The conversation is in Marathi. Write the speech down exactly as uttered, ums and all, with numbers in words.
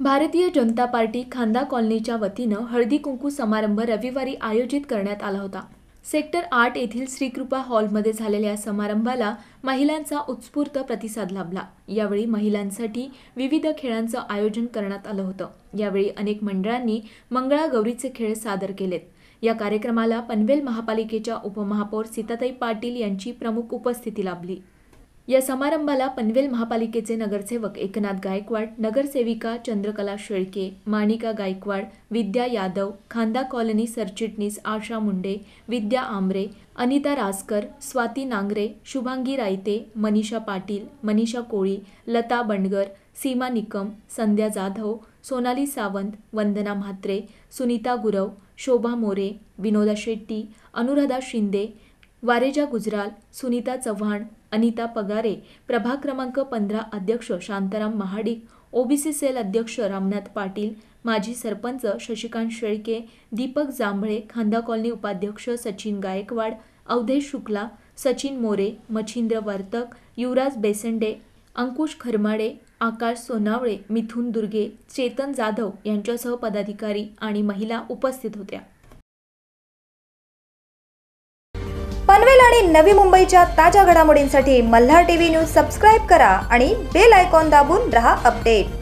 भारतीय जनता पार्टी खांदा कॉलनीच्या वतीनं हळदी कुंकू समारंभ रविवारी आयोजित करण्यात आला होता। सेक्टर आठ येथील श्रीकृपा हॉलमध्ये झालेल्या समारंभाला महिलांचा उत्स्फूर्त प्रतिसाद लाभला। यावेळी महिलांसाठी विविध खेळांचं आयोजन करण्यात आलं होतं। यावेळी अनेक मंडळांनी मंगळागौरीचे खेळ सादर केलेत। या कार्यक्रमाला पनवेल महापालिकेच्या उपमहापौर सीताताई पाटील यांची प्रमुख उपस्थिती लाभली। या समारंभाला पनवेल महापालिकेचे नगरसेवक एकनाथ गायकवाड, नगरसेविका चंद्रकला शेळके, माणिका गायकवाड, विद्या यादव, खांदा कॉलनी सरचिटणीस आशा मुंडे, विद्या आमरे, अनिता रासकर, स्वाती नांगरे, शुभांगी रायते, मनीषा पाटील, मनीषा कोळी, लता बंडगर, सीमा निकम, संध्या जाधव, सोनाली सावंत, वंदना म्हात्रे, सुनीता गुरव, शोभा मोरे, विनोदा शेट्टी, अनुराधा शिंदे, वारेजा गुजराल, सुनीता चव्हाण, अनिता पगारे, प्रभाग क्रमांक पंधरा अध्यक्ष शांताराम महाडिक, ओबीसी सेल अध्यक्ष रामनाथ पाटील, माजी सरपंच शशिकांत शेळके, दीपक जांभळे, खांदा कॉलनी उपाध्यक्ष सचिन गायकवाड, अवधेश शुक्ला, सचिन मोरे, मच्छिंद्र वर्तक, युवराज बेसंडे, अंकुश खरमाडे, आकाश सोनावळे, मिथुन दुर्गे, चेतन जाधव यांच्यासह पदाधिकारी आणि महिला उपस्थित होत्या। पनवेल आणि नवी मुंबईच्या ताज्या घडामोडींसाठी मल्हार टीव्ही न्यूज सबस्क्राइब करा आणि बेल आयकॉन दाबून रहा अपडेट।